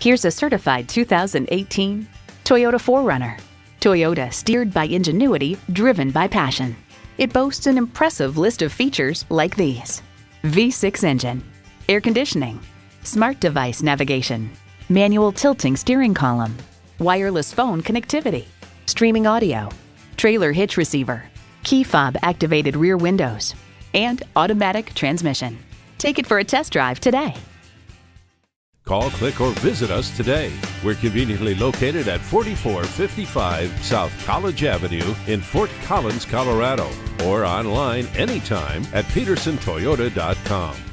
Here's a certified 2018 Toyota 4Runner. Toyota, steered by ingenuity, driven by passion. It boasts an impressive list of features like these: V6 engine, air conditioning, smart device navigation, manual tilting steering column, wireless phone connectivity, streaming audio, trailer hitch receiver, key fob activated rear windows, and automatic transmission. Take it for a test drive today. Call, click, or visit us today. We're conveniently located at 4455 South College Avenue in Fort Collins, Colorado, or online anytime at pedersentoyota.com.